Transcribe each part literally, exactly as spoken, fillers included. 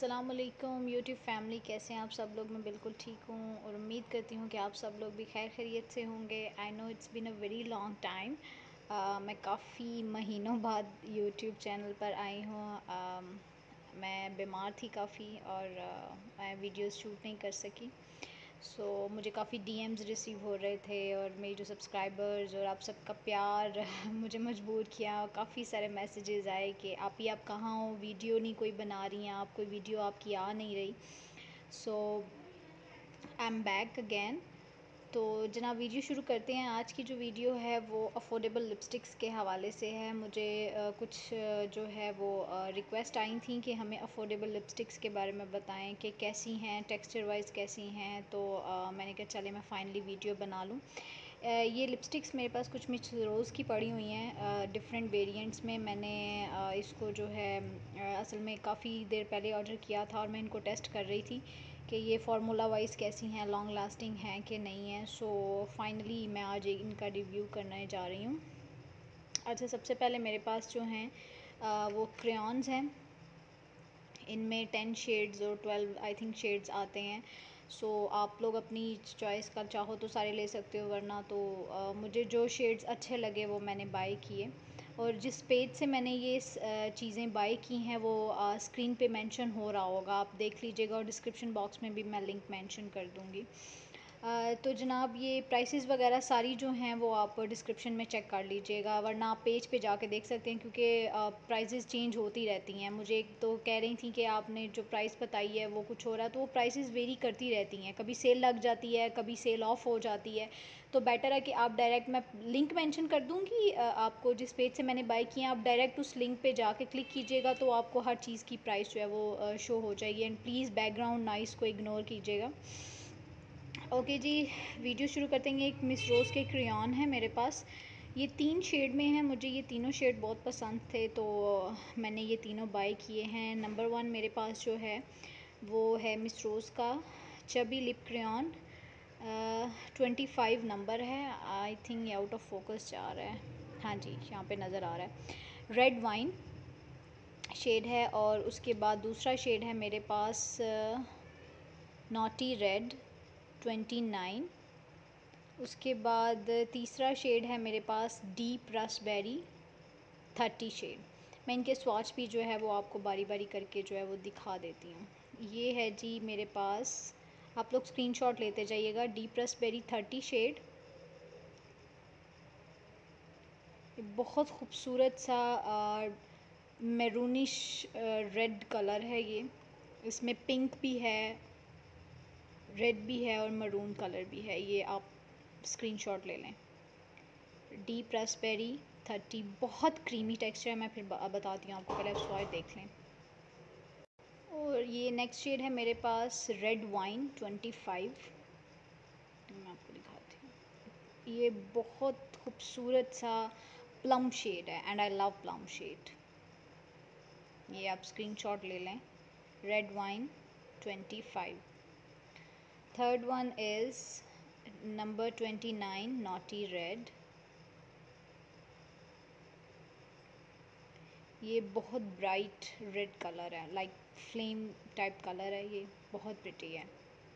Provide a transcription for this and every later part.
अस्सलाम वालेकुम YouTube family, कैसे हैं आप सब लोग। मैं बिल्कुल ठीक हूँ और उम्मीद करती हूँ कि आप सब लोग भी खैर खैरियत से होंगे। I know it's been a very long time. मैं काफ़ी महीनों बाद यूट्यूब चैनल पर आई हूँ। uh, मैं बीमार थी काफ़ी और uh, मैं वीडियोस शूट नहीं कर सकी। सो so, मुझे काफ़ी डीएम्स रिसीव हो रहे थे और मेरी जो सब्सक्राइबर्स और आप सबका प्यार मुझे मजबूर किया। काफ़ी सारे मैसेजेस आए कि आप ही आप कहाँ हो, वीडियो नहीं कोई बना रही हैं आप, कोई वीडियो आपकी आ नहीं रही। So I am back again. तो जनाब वीडियो शुरू करते हैं। आज की जो वीडियो है वो अफोर्डेबल लिपस्टिक्स के हवाले से है। मुझे आ, कुछ आ, जो है वो रिक्वेस्ट आई थी कि हमें अफोर्डेबल लिपस्टिक्स के बारे में बताएं कि कैसी हैं, टेक्सचर वाइज कैसी हैं। तो आ, मैंने कहा चले मैं फ़ाइनली वीडियो बना लूँ। ये लिपस्टिक्स मेरे पास कुछ मिस रोज़ की पड़ी हुई हैं डिफरेंट वेरिएंट्स में। मैंने आ, इसको जो है आ, असल में काफ़ी देर पहले ऑर्डर किया था और मैं इनको टेस्ट कर रही थी कि ये फार्मूला वाइज कैसी हैं, लॉन्ग लास्टिंग हैं कि नहीं है। सो फाइनली मैं आज इनका रिव्यू करने जा रही हूँ। अच्छा, सबसे पहले मेरे पास जो हैं वो क्रेयॉन्स हैं। इनमें टेन शेड्स और ट्वेल्व आई थिंक शेड्स आते हैं। सो so, आप लोग अपनी चॉइस का चाहो तो सारे ले सकते हो, वरना तो आ, मुझे जो शेड्स अच्छे लगे वो मैंने बाय किए। और जिस पेज से मैंने ये चीज़ें बाय की हैं वो आ, स्क्रीन पे मेंशन हो रहा होगा, आप देख लीजिएगा और डिस्क्रिप्शन बॉक्स में भी मैं लिंक मेंशन कर दूँगी। तो जनाब ये प्राइसेस वगैरह सारी जो हैं वो आप डिस्क्रिप्शन में चेक कर लीजिएगा, वरना आप पेज पे जाके देख सकते हैं क्योंकि प्राइसेस चेंज होती रहती हैं। मुझे एक तो कह रही थी कि आपने जो प्राइस बताई है वो कुछ हो रहा है, तो वो प्राइसेस वेरी करती रहती हैं, कभी सेल लग जाती है, कभी सेल ऑफ हो जाती है। तो बेटर है कि आप डायरेक्ट, मैं लिंक मेंशन कर दूँगी आपको, जिस पेज से मैंने बाय किया आप डायरेक्ट उस लिंक पे जाके क्लिक कीजिएगा तो आपको हर चीज़ की प्राइस जो है वो शो हो जाएगी। एंड प्लीज़ बैकग्राउंड नॉइस को इग्नोर कीजिएगा। ओके जी, वीडियो शुरू करते हैं। एक मिस रोज़ के क्रेयॉन है मेरे पास, ये तीन शेड में है। मुझे ये तीनों शेड बहुत पसंद थे तो मैंने ये तीनों बाय किए हैं। नंबर वन मेरे पास जो है वो है मिस रोज़ का chubby lip crayon, twenty five number है। आई थिंक ये आउट ऑफ फोकस जा रहा है, हाँ जी यहाँ पे नज़र आ रहा है। रेड वाइन शेड है और उसके बाद दूसरा शेड है मेरे पास नॉटी रेड ट्वेंटी नाइन। उसके बाद तीसरा शेड है मेरे पास डीप रसबेरी थर्टी शेड। मैं इनके स्वाच भी जो है वो आपको बारी बारी करके जो है वो दिखा देती हूँ। ये है जी मेरे पास, आप लोग स्क्रीनशॉट लेते जाइएगा। डीप रसबेरी थर्टी शेड, बहुत खूबसूरत सा मैरूनिश रेड कलर है ये। इसमें पिंक भी है, रेड भी है और मरून कलर भी है। ये आप स्क्रीनशॉट ले लें। डीप रसबेरी थर्टी, बहुत क्रीमी टेक्सचर है। मैं फिर बताती हूँ आपको, पहले आप स्वाद देख लें। और ये नेक्स्ट शेड है मेरे पास रेड वाइन ट्वेंटी फाइव, मैं आपको दिखाती हूँ। ये बहुत खूबसूरत सा प्लम शेड है and I love plum shade. ये आप स्क्रीनशॉट ले लें। Red wine twenty five. Third one is number twenty nine naughty red. ये बहुत ब्राइट रेड कलर है, लाइक फ्लेम टाइप कलर है, ये बहुत प्रिटी है।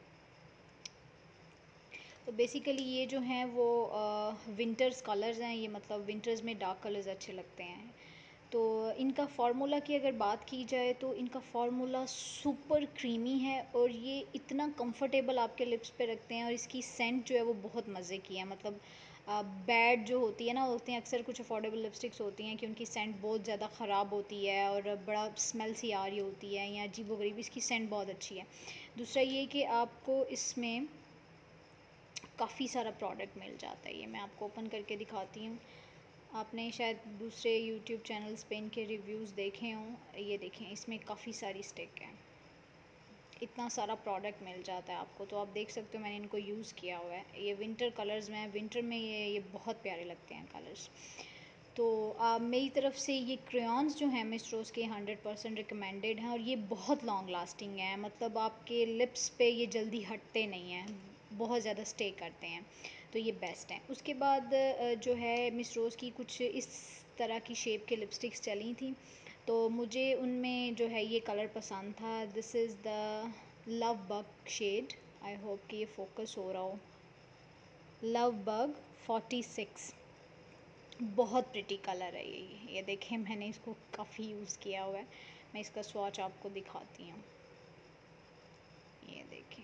तो बेसिकली ये जो हैं वो विंटर्स कलर्स हैं, ये मतलब विंटर्स में डार्क कलर्स अच्छे लगते हैं। तो इनका फार्मूला की अगर बात की जाए तो इनका फार्मूला सुपर क्रीमी है और ये इतना कंफर्टेबल आपके लिप्स पे रखते हैं और इसकी सेंट जो है वो बहुत मज़े की है। मतलब बैड जो होती है ना, होती हैं अक्सर कुछ अफोर्डेबल लिपस्टिक्स होती हैं कि उनकी सेंट बहुत ज़्यादा ख़राब होती है और बड़ा स्मेल सी आ रही होती है या अजीबोगरीब। इसकी सेंट बहुत अच्छी है। दूसरा ये कि आपको इसमें काफ़ी सारा प्रोडक्ट मिल जाता है। ये मैं आपको ओपन करके दिखाती हूँ। आपने शायद दूसरे यूट्यूब चैनल्स पे इनके रिव्यूज़ देखे हों। ये देखें, इसमें काफ़ी सारी स्टिक हैं, इतना सारा प्रोडक्ट मिल जाता है आपको। तो आप देख सकते हो मैंने इनको यूज़ किया हुआ है। ये विंटर कलर्स में, विंटर में ये ये बहुत प्यारे लगते हैं कलर्स। तो आ, मेरी तरफ से ये क्रेयॉन्स जो हैं मिस रोज़ के हंड्रेड परसेंट रिकमेंडेड हैं और ये बहुत लॉन्ग लास्टिंग है। मतलब आपके लिप्स पे ये जल्दी हटते नहीं हैं, बहुत ज़्यादा स्टे करते हैं, तो ये बेस्ट हैं। उसके बाद जो है मिस रोज़ की कुछ इस तरह की शेप के लिपस्टिक्स चली थी, तो मुझे उनमें जो है ये कलर पसंद था। This is the love bug shade, I hope कि ये फोकस हो रहा हो। लव बग फोर्टी सिक्स, बहुत प्रिटी कलर है ये ये देखें, मैंने इसको काफ़ी यूज़ किया हुआ है। मैं इसका स्वॉच आपको दिखाती हूँ, ये देखें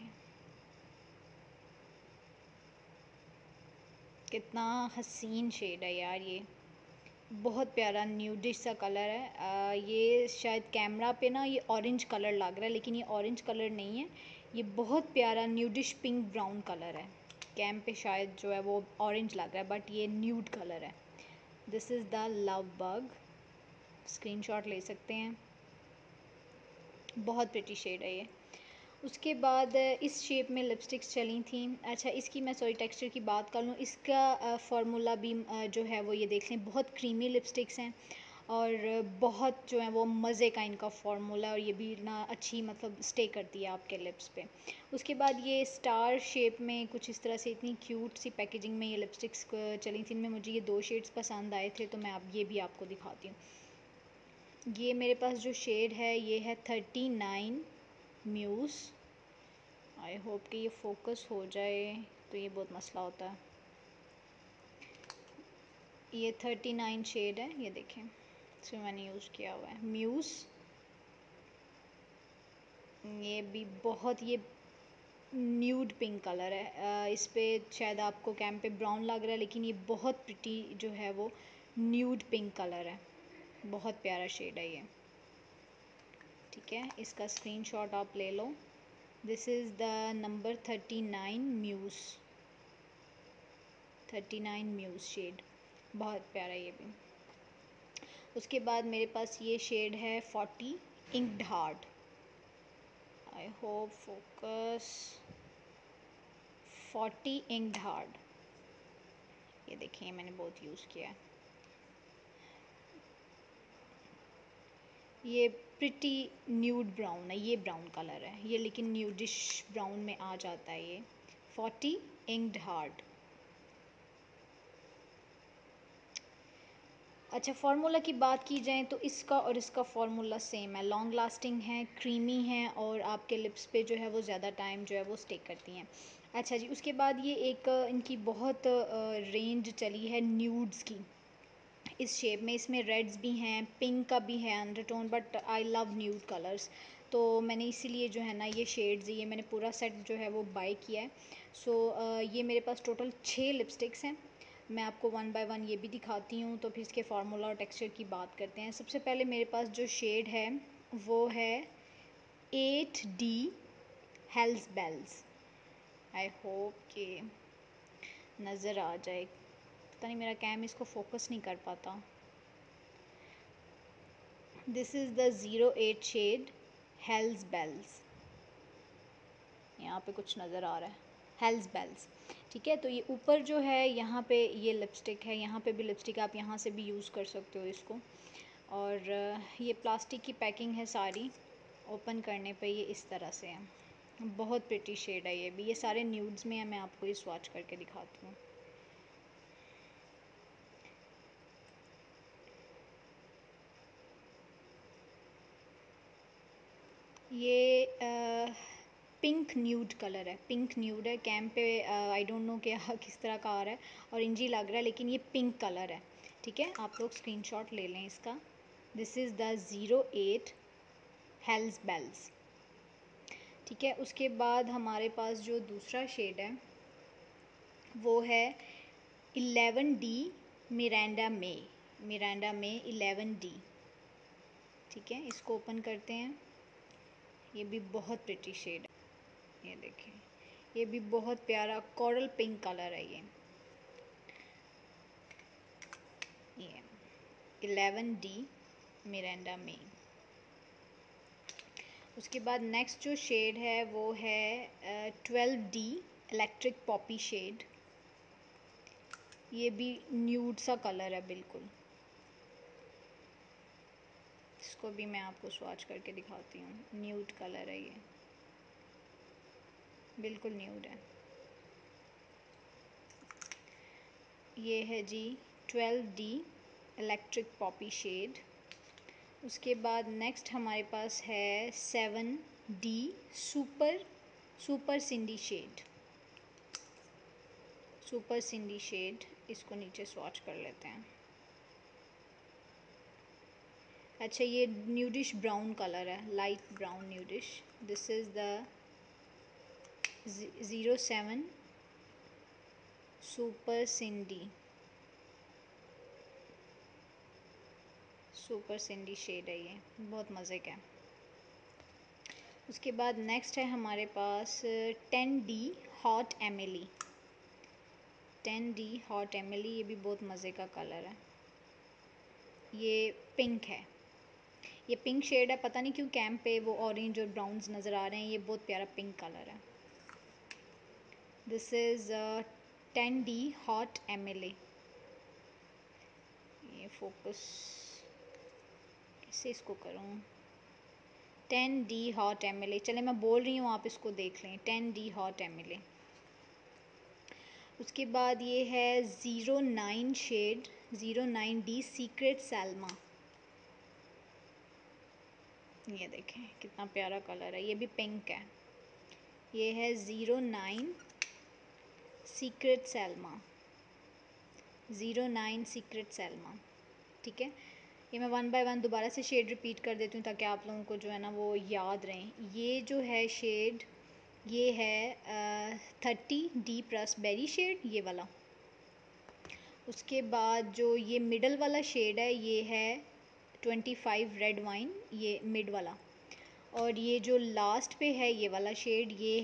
कितना हसीन शेड है यार। ये बहुत प्यारा न्यूडिश सा कलर है। आ, ये शायद कैमरा पे ना ये ऑरेंज कलर लग रहा है, लेकिन ये ऑरेंज कलर नहीं है। ये बहुत प्यारा न्यूडिश पिंक ब्राउन कलर है। कैम पे शायद जो है वो ऑरेंज लग रहा है, बट ये न्यूड कलर है। This is the love bug, screenshot ले सकते हैं। बहुत प्रिटी शेड है ये। उसके बाद इस शेप में लिपस्टिक्स चली थी। अच्छा, इसकी मैं सॉरी टेक्सचर की बात कर लूँ, इसका फार्मूला भी जो है वो ये देख लें, बहुत क्रीमी लिपस्टिक्स हैं और बहुत जो है वो मज़े का इनका फार्मूला, और ये भी ना अच्छी मतलब स्टे करती है आपके लिप्स पे। उसके बाद ये स्टार शेप में कुछ इस तरह से इतनी क्यूट सी पैकेजिंग में ये लिपस्टिक्स चली थी। इनमें मुझे ये दो शेड्स पसंद आए थे, तो मैं अब ये भी आपको दिखाती हूँ। ये मेरे पास जो शेड है ये है thirty nine muse. I hope कि ये फोकस हो जाए, तो ये बहुत मसला होता है। ये थर्टी नाइन शेड है, ये देखें, इसमें मैंने यूज़ किया हुआ है म्यूज़। ये भी बहुत ये न्यूड पिंक कलर है। आ, इस पे शायद आपको कैम पे ब्राउन लग रहा है, लेकिन ये बहुत प्रिटी जो है वो न्यूड पिंक कलर है। बहुत प्यारा शेड है ये, ठीक है। इसका स्क्रीनशॉट आप ले लो। This is the number thirty nine muse, thirty nine muse shade, बहुत प्यारा ये भी। उसके बाद मेरे पास ये शेड है forty inked heart. I hope focus. Forty inked heart, ये देखिए मैंने बहुत यूज़ किया है। ये प्रिटी न्यूड ब्राउन है, ये ब्राउन कलर है ये, लेकिन न्यूडिश ब्राउन में आ जाता है ये। Forty inked heart. अच्छा, फार्मूला की बात की जाए तो इसका और इसका फार्मूला सेम है, लॉन्ग लास्टिंग है, क्रीमी है और आपके लिप्स पे जो है वो ज़्यादा टाइम जो है वो स्टे करती हैं। अच्छा जी, उसके बाद ये एक इनकी बहुत रेंज चली है न्यूड्स की इस शेप में। इसमें रेड्स भी हैं, पिंक का भी है undertone, but I love nude colours, तो मैंने इसीलिए जो है ना ये शेड्स, ये मैंने पूरा सेट जो है वो बाय किया है। सो so, ये मेरे पास टोटल छः लिपस्टिक्स हैं। मैं आपको वन बाय वन ये भी दिखाती हूँ, तो फिर इसके फार्मूला और टेक्सचर की बात करते हैं। सबसे पहले मेरे पास जो शेड है वो है eight D hells bells. I hope कि नज़र आ जाए, पता नहीं मेरा कैम इसको फोकस नहीं कर पाता। This is the zero eight shade hells bells, यहाँ पे कुछ नज़र आ रहा है, हेल्स बेल्स, ठीक है। तो ये ऊपर जो है यहाँ पे ये लिपस्टिक है, यहाँ पे भी लिपस्टिक, आप यहाँ से भी यूज़ कर सकते हो इसको। और ये प्लास्टिक की पैकिंग है सारी, ओपन करने पे ये इस तरह से है। बहुत प्रिटी शेड है ये भी, ये सारे न्यूड्स में है। मैं आपको ये स्वॉच करके दिखाती हूँ। ये आ, पिंक न्यूड कलर है, पिंक न्यूड है। कैम पे आई डोंट नो कि किस तरह का आ रहा है, ऑरेंजी लग रहा है, लेकिन ये पिंक कलर है, ठीक है। आप लोग स्क्रीनशॉट ले लें इसका। This is the zero eight hells bells, ठीक है। उसके बाद हमारे पास जो दूसरा शेड है वो है eleven D Miranda May, Miranda May eleven D, ठीक है। इसको ओपन करते हैं। ये भी बहुत प्रिटी शेड है, ये देखें, ये भी बहुत प्यारा कोरल पिंक कलर है ये ये इलेवन डी मिरांडा में। उसके बाद नेक्स्ट जो शेड है वो है twelve D electric poppy shade. ये भी न्यूड सा कलर है बिल्कुल, इसको भी मैं आपको स्वॉच करके दिखाती हूँ। न्यूड कलर है ये, बिल्कुल न्यूड है। ये है जी twelve D electric poppy shade. उसके बाद नेक्स्ट हमारे पास है seven D super super Cindy shade. Super Cindy shade, इसको नीचे स्वॉच कर लेते हैं। अच्छा, ये न्यूडिश ब्राउन कलर है, light brown nudish. This is the zero seven super Cindy super Cindy shade है, ये बहुत मज़े का है। उसके बाद नेक्स्ट है हमारे पास ten D hot Emily. Ten D hot Emily, ये भी बहुत मज़े का कलर है। ये पिंक है, ये पिंक शेड है। पता नहीं क्यों कैम पे वो ऑरेंज और ब्राउन्स नज़र आ रहे हैं, ये बहुत प्यारा पिंक कलर है। This is ten D hot Emily. ये फोकस कैसे इसको करूँ? टेन डी हॉट एमिली, चले मैं बोल रही हूँ, आप इसको देख लें। Ten D hot Emily. उसके बाद ये है zero nine shade, zero nine D secret Selma. ये देखें कितना प्यारा कलर है, ये भी पिंक है। ये है zero nine secret Selma, zero nine secret Selma. ठीक है, ये मैं वन बाय वन दोबारा से शेड रिपीट कर देती हूँ ताकि आप लोगों को जो है ना वो याद रहें। ये जो है शेड, ये है थर्टी डीप रास्पबेरी शेड, ये वाला। उसके बाद जो ये मिडल वाला शेड है, ये है ट्वेंटी फाइव रेड वाइन, ये मिड वाला। और ये जो लास्ट पे है ये वाला शेड, ये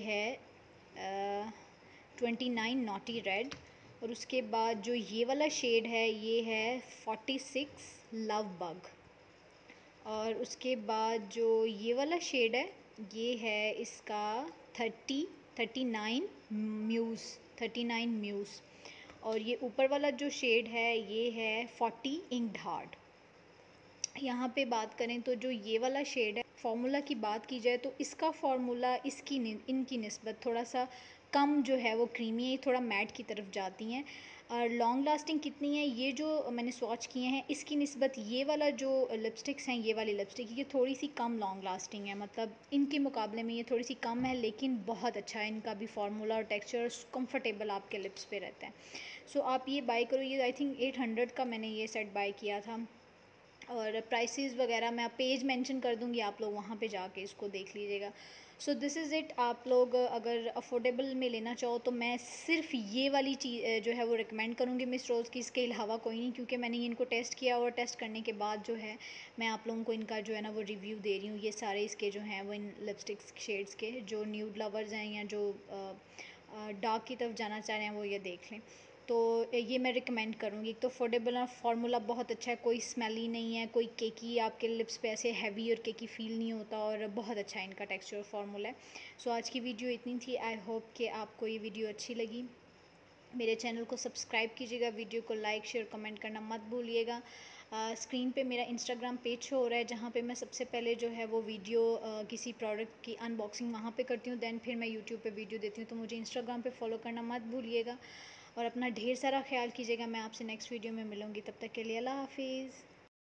है ट्वेंटी नाइन नॉटी रेड। और उसके बाद जो ये वाला शेड है, ये है फोर्टी सिक्स लव बग। और उसके बाद जो ये वाला शेड है, ये है इसका thirty thirty nine muse, thirty nine muse. और ये ऊपर वाला जो शेड है, ये है फोर्टी इंक्ड हार्ट। यहाँ पे बात करें तो जो ये वाला शेड है, फार्मूला की बात की जाए तो इसका फार्मूला इसकी इनकी निस्बत थोड़ा सा कम जो है वो क्रीमी है, थोड़ा मैट की तरफ जाती हैं। और लॉन्ग लास्टिंग कितनी है, ये जो मैंने स्वॉच किए हैं इसकी निस्बत ये वाला जो लिपस्टिक्स हैं, ये वाली लिपस्टिक, ये थोड़ी सी कम लॉन्ग लास्टिंग है। मतलब इनके मुकाबले में ये थोड़ी सी कम है, लेकिन बहुत अच्छा है इनका भी फार्मूला और टेक्सचर, कंफर्टेबल आपके लिप्स पे रहता है। सो आप ये बाय करो। ये आई थिंक एट हंड्रेड का मैंने ये सेट बाय किया था। और प्राइसेस वगैरह मैं पेज मेंशन कर दूँगी, आप लोग वहाँ पे जाके इसको देख लीजिएगा। So this is it. आप लोग अगर अफोर्डेबल में लेना चाहो तो मैं सिर्फ ये वाली चीज़ जो है वो रिकमेंड करूँगी मिस रोज़ की, इसके अलावा कोई नहीं, क्योंकि मैंने इनको टेस्ट किया और टेस्ट करने के बाद जो है मैं आप लोगों को इनका जो है ना वो रिव्यू दे रही हूँ। ये सारे इसके जो हैं वो इन लिपस्टिक्स शेड्स के, जो न्यूड लवर्स हैं या जो डार्क की तरफ जाना चाह रहे हैं वो ये देख लें। तो ये मैं रिकमेंड करूँगी। एक तो अफोर्डेबल और फार्मूला बहुत अच्छा है, कोई स्मेली नहीं है, कोई केकी आपके लिप्स पे ऐसे हैवी और केकी फ़ील नहीं होता, और बहुत अच्छा है इनका टेक्सचर और फार्मूला है। सो आज की वीडियो इतनी थी। आई होप कि आपको ये वीडियो अच्छी लगी। मेरे चैनल को सब्सक्राइब कीजिएगा, वीडियो को लाइक शेयर कमेंट करना मत भूलिएगा। स्क्रीन पे मेरा इंस्टाग्राम पेज शो हो रहा है, जहाँ पे मैं सबसे पहले जो है वो वीडियो आ, किसी प्रोडक्ट की अनबॉक्सिंग वहाँ पे करती हूँ, दैन फिर मैं यूट्यूब पे वीडियो देती हूँ। तो मुझे इंस्टाग्राम पे फॉलो करना मत भूलिएगा और अपना ढेर सारा ख्याल कीजिएगा। मैं आपसे नेक्स्ट वीडियो में मिलूँगी, तब तक के लिए अल्लाह हाफिज़।